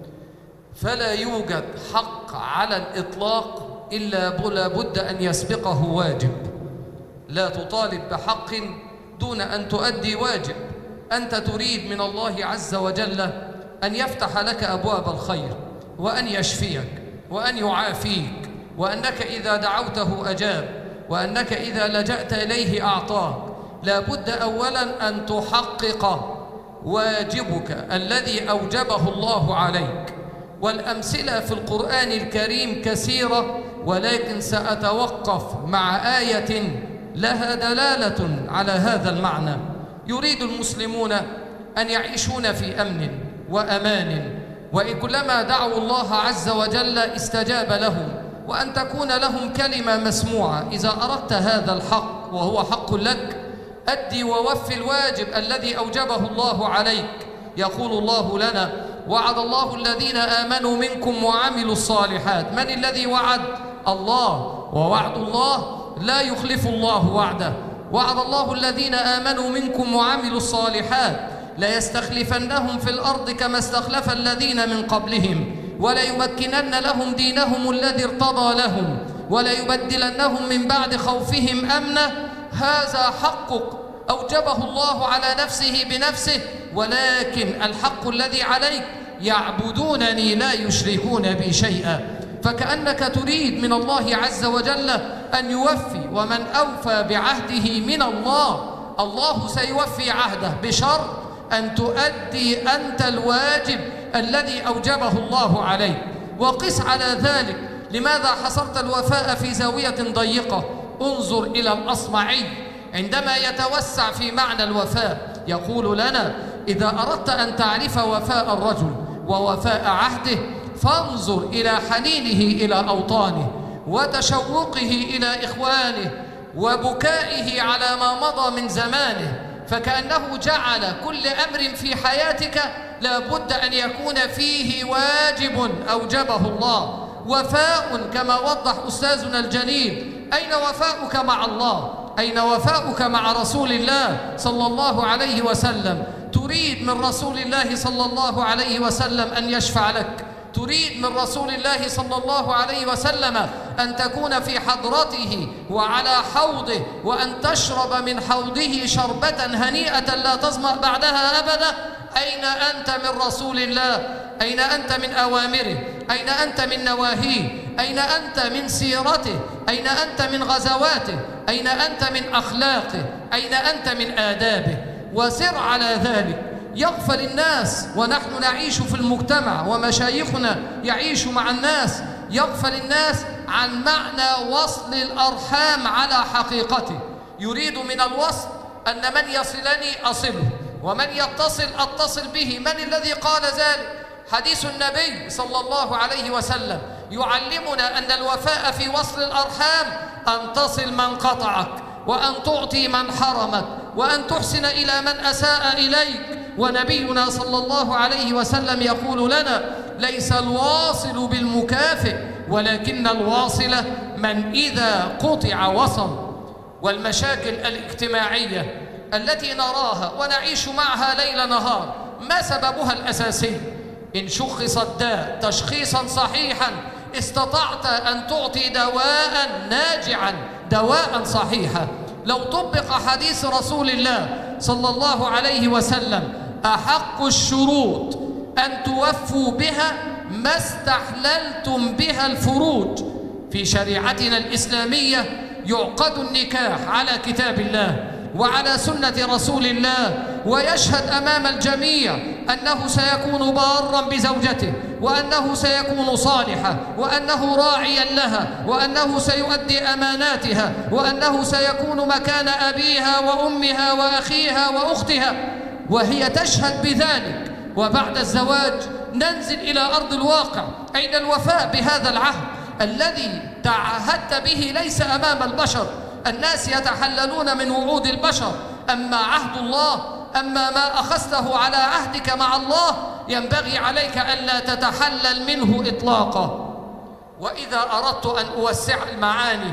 فلا يوجد حق على الإطلاق إلا بد أن يسبقه واجب. لا تطالب بحق دون أن تؤدي واجب. أنت تريد من الله عز وجل أن يفتح لك أبواب الخير وأن يشفيك وأن يعافيك، وأنك إذا دعوته أجاب، وأنك إذا لجأت إليه أعطاك. لا بد أولا أن تحقق واجبك الذي أوجبه الله عليك. والأمثلة في القرآن الكريم كثيرة، ولكن سأتوقف مع آية لها دلالة على هذا المعنى. يريد المسلمون أن يعيشون في أمن وأمان، وكلما دعوا الله عز وجل استجاب لهم، وأن تكون لهم كلمة مسموعة. إذا أردت هذا الحق وهو حق لك أدي ووفي الواجب الذي أوجبه الله عليك. يقول الله لنا: وعد الله الذين آمنوا منكم وعملوا الصالحات. من الذي وعد؟ الله، ووعد الله لا يخلف الله وعده. وعد الله الذين آمنوا منكم وعملوا الصالحات ليستخلفنهم في الأرض كما استخلف الذين من قبلهم وليمكنن لهم دينهم الذي ارتضى لهم وليبدلنهم من بعد خوفهم أمنا. هذا حقك أوجبه الله على نفسه بنفسه، ولكن الحق الذي عليك يعبدونني لا يشركون بي شيئا. فكأنك تريد من الله عز وجل أن يوفي، ومن أوفى بعهده من الله الله سيوفي عهده بشرط أن تؤدي أنت الواجب الذي أوجبه الله عليك. وقس على ذلك لماذا حصرت الوفاء في زاوية ضيقة؟ انظر إلى الأصمعي عندما يتوسع في معنى الوفاء يقول لنا: إذا أردت أن تعرف وفاء الرجل ووفاء عهده فانظر إلى حنينه إلى أوطانه وتشوقه إلى إخوانه وبكائه على ما مضى من زمانه، فكأنه جعل كل أمر في حياتك لا بد أن يكون فيه واجب أوجبه الله. وفاء كما وضح أستاذنا الجليل. أين وفاؤك مع الله؟ أين وفاؤك مع رسول الله صلى الله عليه وسلم؟ تريد من رسول الله صلى الله عليه وسلم أن يشفع لك، تريد من رسول الله صلى الله عليه وسلم أن تكون في حضرته وعلى حوضه وأن تشرب من حوضه شربة هنيئة لا تظمأ بعدها أبدا. أين أنت من رسول الله؟ أين أنت من أوامره؟ أين أنت من نواهيه؟ أين أنت من سيرته؟ أين أنت من غزواته؟ أين أنت من أخلاقه؟ أين أنت من آدابه؟ وسر على ذلك. يغفل الناس ونحن نعيش في المجتمع ومشايخنا يعيش مع الناس، يغفل الناس عن معنى وصل الأرحام على حقيقته. يريد من الوصل أن من يصلني أصله ومن يتصل أتصل به. من الذي قال ذلك؟ حديث النبي صلى الله عليه وسلم يعلمنا أن الوفاء في وصل الأرحام أن تصل من قطعك، وأن تعطي من حرمك، وأن تحسن إلى من أساء إليك. ونبينا صلى الله عليه وسلم يقول لنا: ليس الواصل بالمكافئ ولكن الواصل من إذا قطع وصل. والمشاكل الاجتماعية التي نراها ونعيش معها ليل نهار ما سببها الأساسي؟ إن شخص الداء تشخيصا صحيحا استطعت أن تعطي دواء ناجعا، دواء صحيحا. لو طبق حديث رسول الله صلى الله عليه وسلم: أحق الشروط أن توفوا بها ما استحللتم بها الفروج. في شريعتنا الإسلامية يعقد النكاح على كتاب الله وعلى سنة رسول الله، ويشهد أمام الجميع أنه سيكون بارا بزوجته، وأنه سيكون صالحا، وأنه راعيا لها، وأنه سيؤدي أماناتها، وأنه سيكون مكان أبيها وأمها وأخيها وأختها، وهي تشهد بذلك. وبعد الزواج ننزل إلى أرض الواقع. أين الوفاء بهذا العهد الذي تعهدت به؟ ليس أمام البشر، الناس يتحللون من وعود البشر، أما عهد الله، أما ما أخذته على عهدك مع الله ينبغي عليك ألا تتحلل منه إطلاقا. وإذا أردت أن أوسع المعاني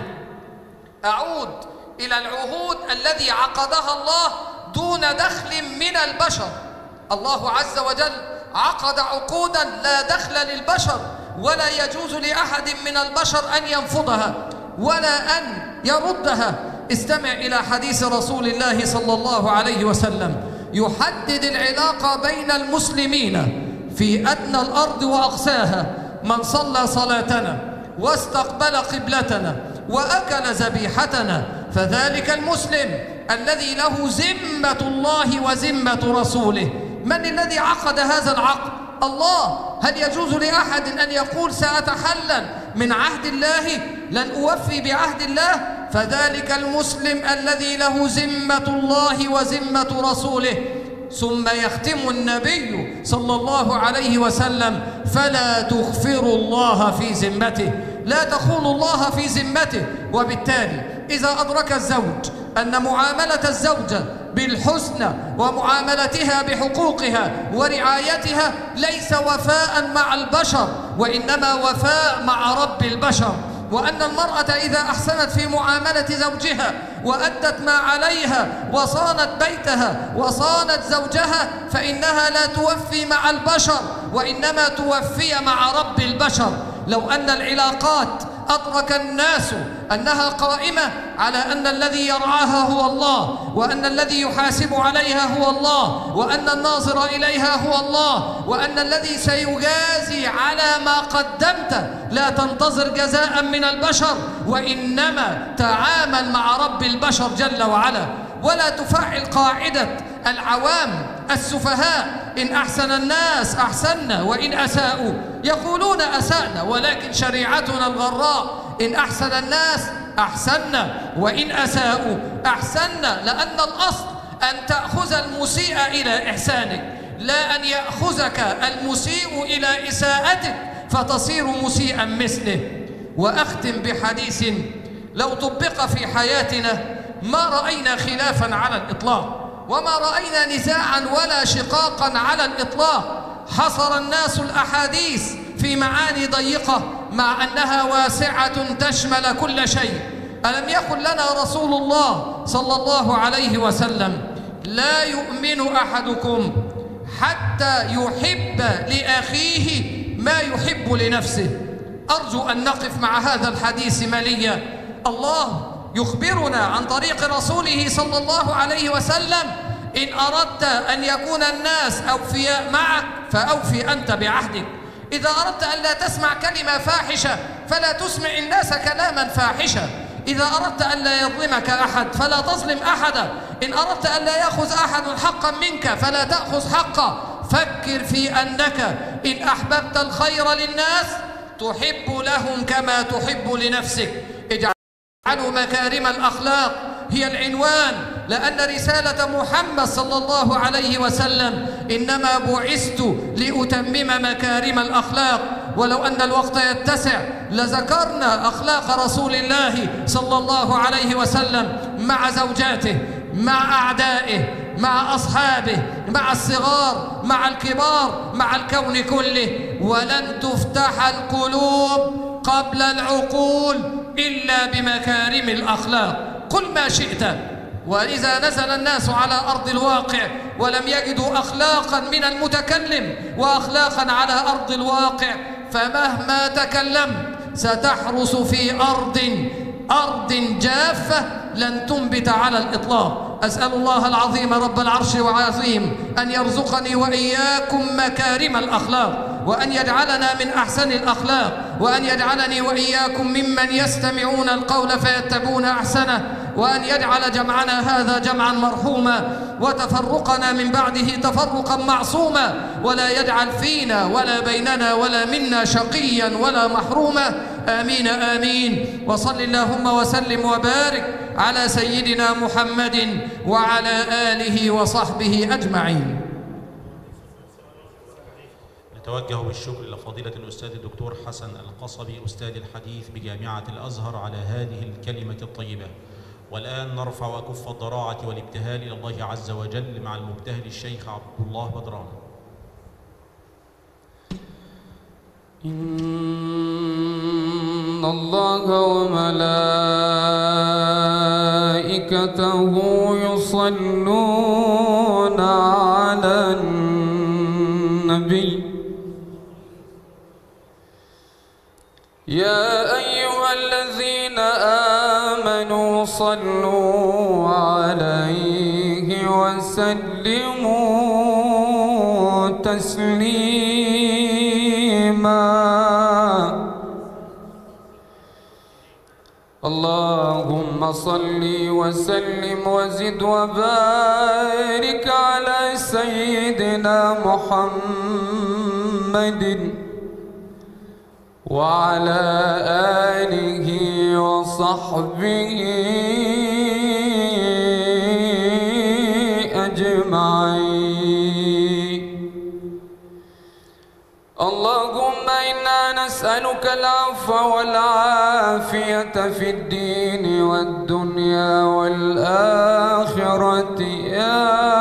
أعود إلى العهود الذي عقدها الله دون دخل من البشر. الله عز وجل عقد عقودا لا دخل للبشر، ولا يجوز لأحد من البشر أن ينفضها ولا أن يردها. استمع إلى حديث رسول الله صلى الله عليه وسلم يحدد العلاقة بين المسلمين في أدنى الأرض وأقصاها: من صلى صلاتنا واستقبل قبلتنا وأكل ذبيحتنا فذلك المسلم الذي له ذمة الله وذمة رسوله. من الذي عقد هذا العقد؟ الله. هل يجوز لأحد أن يقول سأتحلل من عهد الله، لن أوفي بعهد الله؟ فذلك المسلم الذي له ذمة الله وذمة رسوله. ثم يختم النبي صلى الله عليه وسلم: فلا تغفروا الله في ذمته، لا تخونوا الله في ذمته. وبالتالي إذا أدرك الزوج أن معاملة الزوجة بالحسنى ومعاملتها بحقوقها ورعايتها ليس وفاء مع البشر، وإنما وفاء مع رب البشر، وأن المرأة إذا أحسنت في معاملة زوجها وأدت ما عليها وصانت بيتها وصانت زوجها فإنها لا توفي مع البشر وإنما توفي مع رب البشر. لو أن العلاقات أدرك الناس أنها قائمة على أن الذي يرعاها هو الله، وأن الذي يحاسب عليها هو الله، وأن الناظر إليها هو الله، وأن الذي سيجازي على ما قدمت، لا تنتظر جزاء من البشر، وإنما تعامل مع رب البشر جل وعلا، ولا تفعل قاعدة العوام السفهاء: إن أحسن الناس أحسننا وإن أساءوا يقولون أسأنا، ولكن شريعتنا الغراء: إن أحسن الناس أحسننا وإن أساءوا أحسننا، لأن الأصل أن تأخذ المسيء إلى إحسانك، لا أن يأخذك المسيء إلى إساءتك فتصير مسيئا مثله. وأختم بحديث لو طبق في حياتنا ما رأينا خلافا على الإطلاق، وما رأينا نزاعا ولا شقاقا على الإطلاق. حصر الناس الأحاديث في معاني ضيقة مع أنها واسعة تشمل كل شيء. ألم يقل لنا رسول الله صلى الله عليه وسلم: لا يؤمن أحدكم حتى يحب لأخيه ما يحب لنفسه. أرجو أن نقف مع هذا الحديث مليا. الله يخبرنا عن طريق رسوله صلى الله عليه وسلم: إن أردت أن يكون الناس أوفياء معك فأوفي أنت بعهدك. إذا أردت أن لا تسمع كلمة فاحشة فلا تسمع الناس كلاما فاحشا. إذا أردت أن لا يظلمك أحد فلا تظلم أحدا. إن أردت أن لا يأخذ أحد حقا منك فلا تأخذ حقه. فكر في أنك إن أحببت الخير للناس تحب لهم كما تحب لنفسك. اجعلوا مكارم الأخلاق هي العنوان، لأن رسالة محمد صلى الله عليه وسلم: إنما بعثت لأتمم مكارم الأخلاق. ولو أن الوقت يتسع لذكرنا أخلاق رسول الله صلى الله عليه وسلم مع زوجاته، مع أعدائه، مع أصحابه، مع الصغار، مع الكبار، مع الكون كله. ولن تفتح القلوب قبل العقول إلا بمكارم الأخلاق. قل ما شئت، وإذا نزل الناس على أرض الواقع ولم يجدوا أخلاقا من المتكلم وأخلاقا على أرض الواقع، فمهما تكلمت ستحرس في أرض أرض جافة لن تنبت على الإطلاق. أسأل الله العظيم رب العرش العظيم أن يرزقني وإياكم مكارم الأخلاق، وأن يجعلنا من أحسن الأخلاق، وأن يجعلني وإياكم ممن يستمعون القول فيتبعون أحسنه، وأن يجعل جمعنا هذا جمعا مرحوما وتفرقنا من بعده تفرقا معصوما، ولا يجعل فينا ولا بيننا ولا منا شقيا ولا محروما. آمين آمين. وصل اللهم وسلم وبارك على سيدنا محمد وعلى آله وصحبه أجمعين. نتوجه بالشكر لفضيلة الأستاذ الدكتور حسن القصبي أستاذ الحديث بجامعة الأزهر على هذه الكلمة الطيبة. والآن نرفع أكف الضراعة والابتهال إلى الله عز وجل مع المبتهل الشيخ عبد الله بدران. إن الله وملائكته يصلون على النبي يا أيها الذين آمنوا صلوا عليه وسلموا تسليما. اللهم صل وسلم وزد وبارك على سيدنا محمد وعلى آله وصحبه أجمعين. اللهم إنا نسألك العفو والعافية في الدين والدنيا والآخرة يا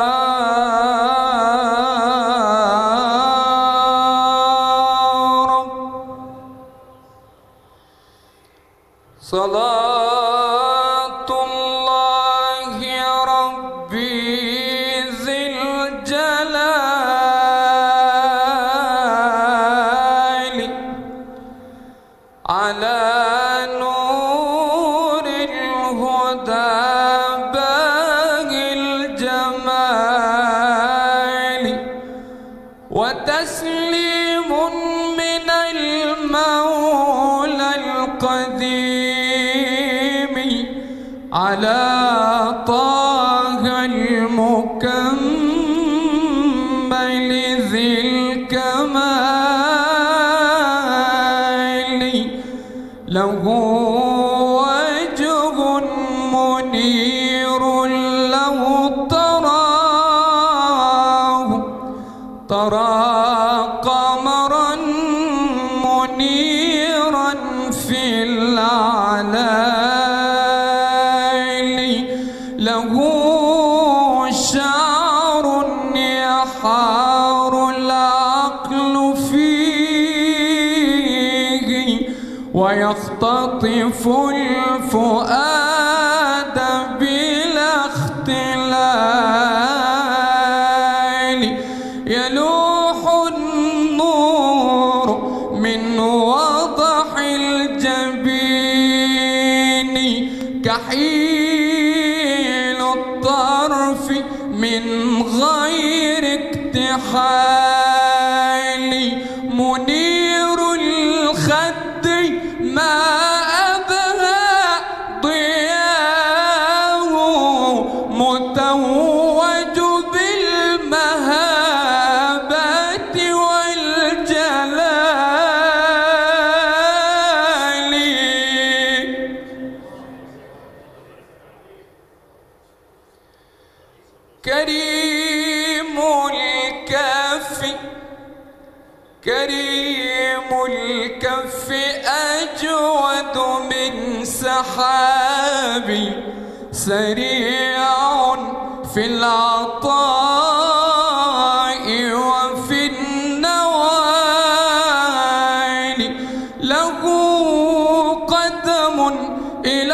صلاة الله ربي ذي الجلال وتسليم من المولى القديم على طه المكمل ذي الكمال له وجه منير له تراه ترى قمرا منيرا في الأعلى له شعر يحار العقل فيه ويختطف الفؤاد بلا اختلال يلوح النور من وضح الجبين كحيل الطرف من غير اكتحال منير الخد ما أبهى ضياه متوج بالمهابة والجلال كريم الكف كريم الكف أجود من سحابي سريع في العطاء وفي النوال له قدم إلى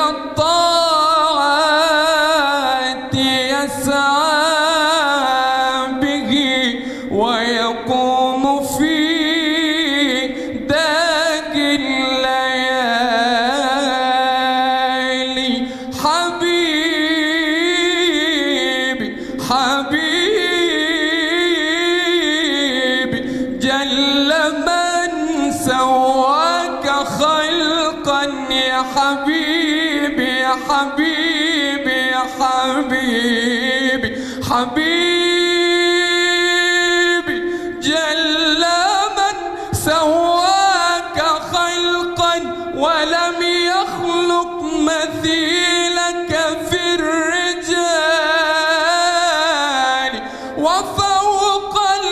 الطاعات يسعى به ويقوم في داج الليالي حبيبي حبيبي جل من سواك خلقا يا حبيبي يا حبيبي يا حبيبي حبيبي جل من سواك خلقا ولم يخلق مثيلك في الرجال وفوق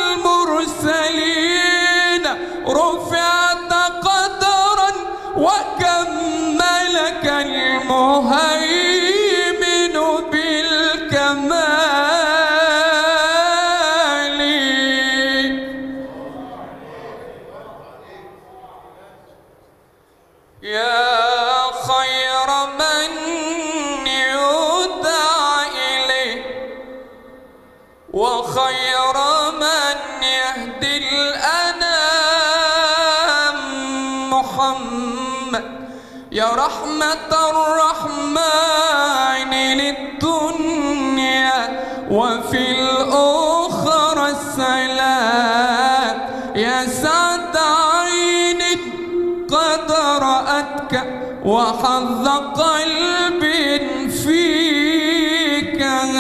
المرسلين رفعت قدرا وكملك المهيمن بالكمال يا خير من يدعى إليه وخير من يهدي الأنام محمد يا رحمة الرحمن للدنيا وفي الأخرى السلام يا سعد عين قد رأتك وحظ قلب فيك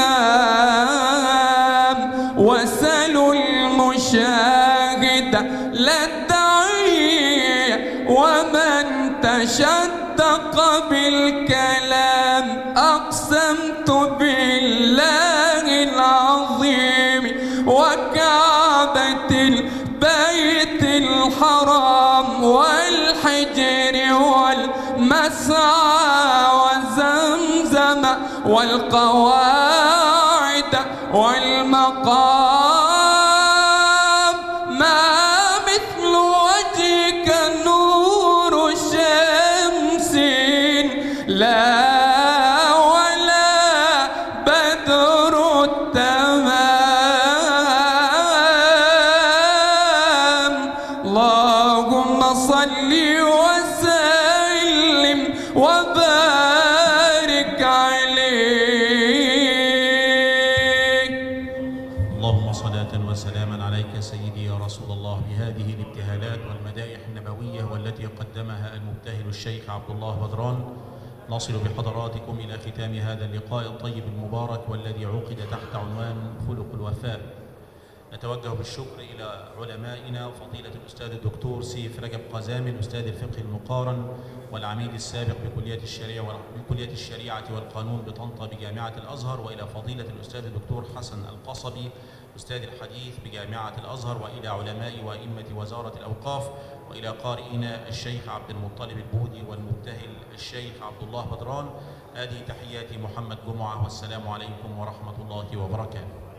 هام وسلوا المشاهد لا الداعي ومن تشدق بالكلام أقسمت بالله العظيم وكعبة البيت الحرام والحجر والمسعى وزمزم والقواعد والمقام ما مثل وجهك نور شمس لا ولا بدر التمام اللهم صل وسلم وبارك عليك اللهم صلاة وسلاما عليك سيدي يا رسول الله بدران، نصل بحضراتكم إلى ختام هذا اللقاء الطيب المبارك والذي عقد تحت عنوان خلق الوفاء. نتوجه بالشكر إلى علمائنا فضيلة الأستاذ الدكتور سيف رجب قزامل أستاذ الفقه المقارن والعميد السابق بكلية الشريعة بكلية الشريعة والقانون بطنطا بجامعة الأزهر، وإلى فضيلة الأستاذ الدكتور حسن القصبي أستاذ الحديث بجامعة الأزهر، وإلى علماء وأئمة وزارة الأوقاف، وإلى قارئنا الشيخ عبد المطلب البودي والمبتهل الشيخ عبد الله بدران. هذه تحياتي محمد جمعة، والسلام عليكم ورحمة الله وبركاته.